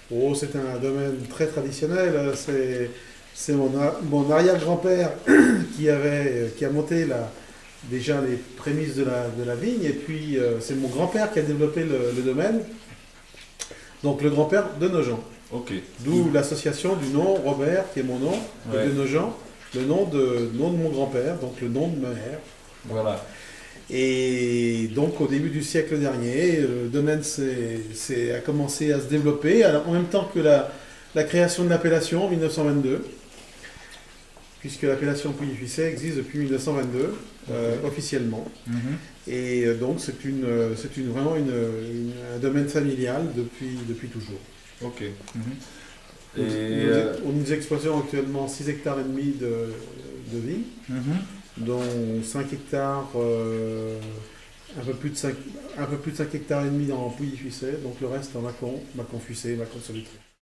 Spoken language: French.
Oh, c'est un domaine très traditionnel. C'est mon arrière-grand-père qui a monté déjà les prémices de la vigne. Et puis, c'est mon grand-père qui a développé le domaine. Donc, le grand-père de Nogent. Ok. D'où l'association du nom Robert, qui est mon nom, Ouais. et de Nogent, le nom de mon grand-père, donc le nom de ma mère. Voilà. Et donc, au début du siècle dernier, le domaine a commencé à se développer, alors, en même temps que la création de l'appellation en 1922, puisque l'appellation Pouilly-Fuissé existe depuis 1922, officiellement. Mhm. Et donc, vraiment un domaine familial depuis toujours. Ok. Mhm. Nous, Et nous exploitons actuellement 6 hectares et demi de vignes, mhm. dont 5 hectares, un peu plus de 5 hectares et demi dans Pouilly-Fuissé, donc le reste en Mâcon, Mâcon-Fuissé, Mâcon-Solutré.